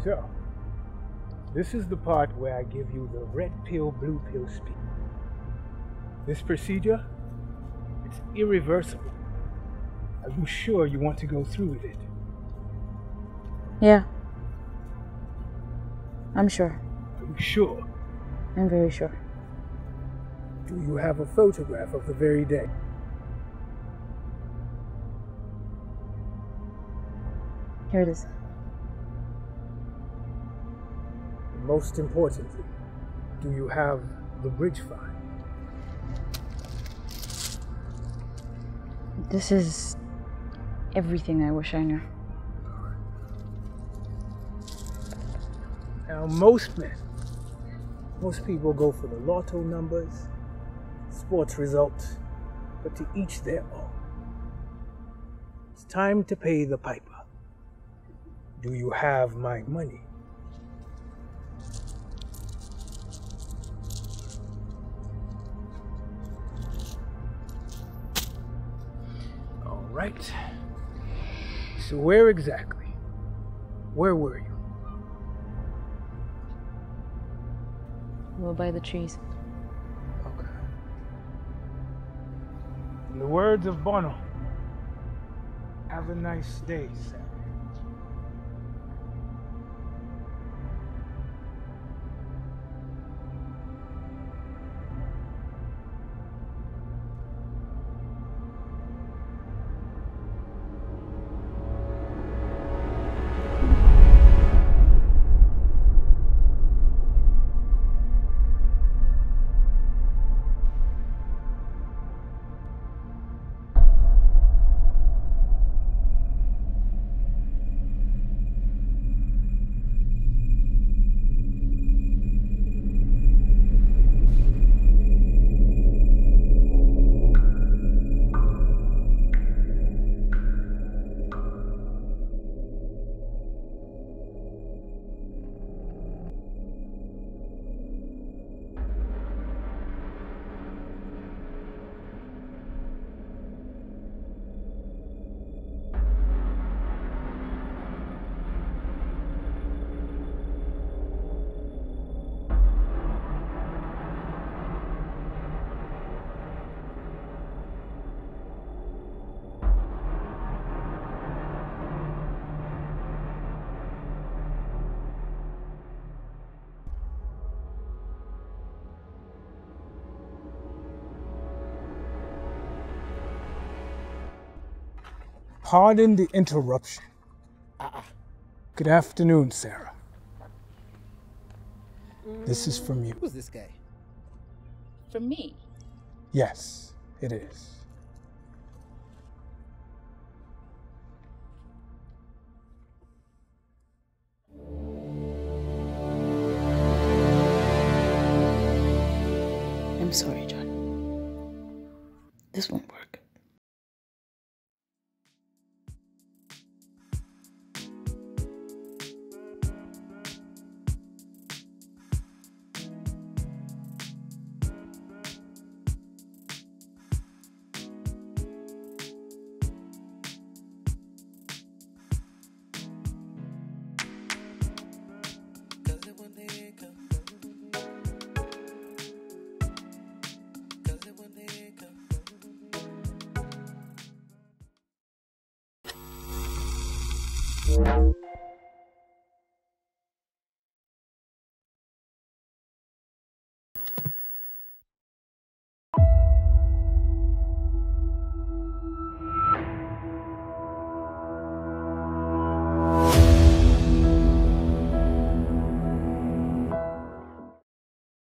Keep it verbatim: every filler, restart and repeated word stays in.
So, this is the part where I give you the red pill, blue pill speech. This procedure, it's irreversible. Are you sure you want to go through with it? Yeah. I'm sure. Are you sure? I'm very sure. Do you have a photograph of the very day? Here it is. Most importantly, do you have the bridge file? This is everything I wish I knew. Now, most men, most people go for the lotto numbers, sports results, but to each their own. It's time to pay the piper. Do you have my money? All right. So where exactly? Where were you? We'll buy the trees. Okay. In the words of Bono, have a nice day, Sam. Pardon the interruption. Uh-uh. Good afternoon, Sarah. Mm. This is from you. Who's this guy? From me? Yes, it is. I'm sorry, John. This won't work. Thank you.